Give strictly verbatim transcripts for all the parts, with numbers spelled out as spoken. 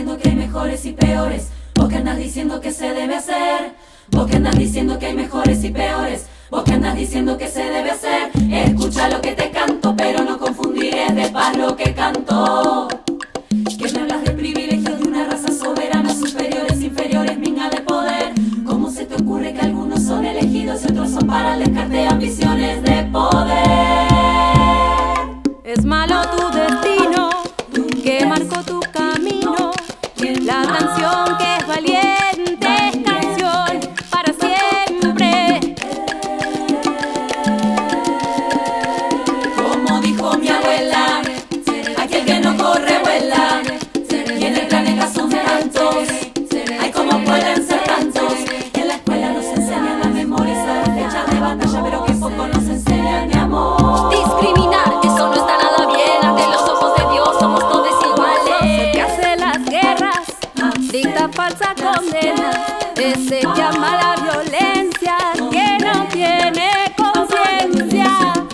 diciendo que hay mejores y peores, vos que andas diciendo que se debe hacer, vos que andas diciendo que hay mejores y peores, vos que andas diciendo que se debe hacer. Escucha lo que te canto, pero no confundiré de paz lo que canto. Que me hablas de privilegios de una raza soberana, superiores, inferiores, minga de poder. ¿Cómo se te ocurre que algunos son elegidos y otros son para el descarte, ambiciones de poder? Es malo tu destino, que marcó tu camino. La canción que es valiente es canción para siempre. Como dijo mi abuela, aquel que no corre vuela. Y en el planeta son tantos, ay, cómo pueden ser tantos. En la escuela nos enseñan a memorizar fechas de batalla, pero que poco nos enseñan de amor. Discriminar, eso no está nada bien. Ante los ojos de Dios somos todos iguales. El que hace las guerras dicta falsa condena, ese llama a la violencia que no tiene conciencia.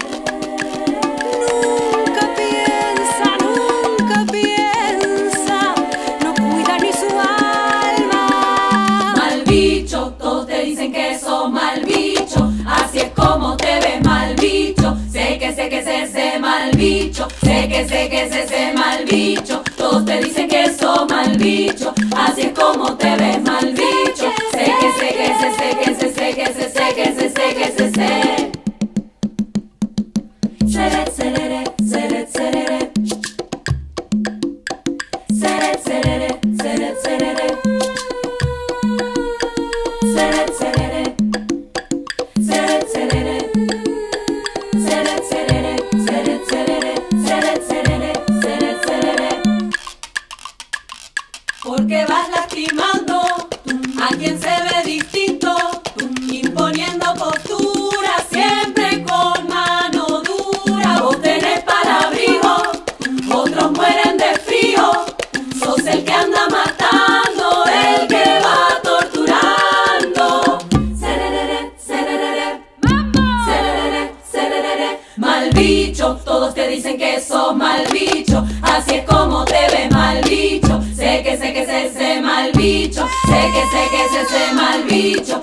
Nunca piensa, nunca piensa, no cuida ni su alma. Mal bicho, todos te dicen que sos mal bicho, así es como te ves mal bicho. Sé que sé que es ese mal bicho, sé que sé que es ese mal bicho. Todos te dicen que sos mal bicho, así es como te ves mal bicho. Sé que sé que sé, sé que sé, sé que sé, sé que sé, sé que sé, sé. Seret, serere, seret, serere. Seret, serere, seret, serere. Seret, serere. Seret, serere. Seret, serere, seret, serere. Seret, serere, seret, serere. Porque vas lastimando a quien se ve distinto, imponiendo postura siempre con mano dura. Vos tenés para abrigo, otros mueren de frío. Sos el que anda matando, el que va torturando. Sererere, sererere, sererere, sererere. Mal bicho, todos te dicen que sos mal bicho, así es como te ves mal bicho. Sé que sé que es ese mal bicho, sé que sé que es ese mal bicho.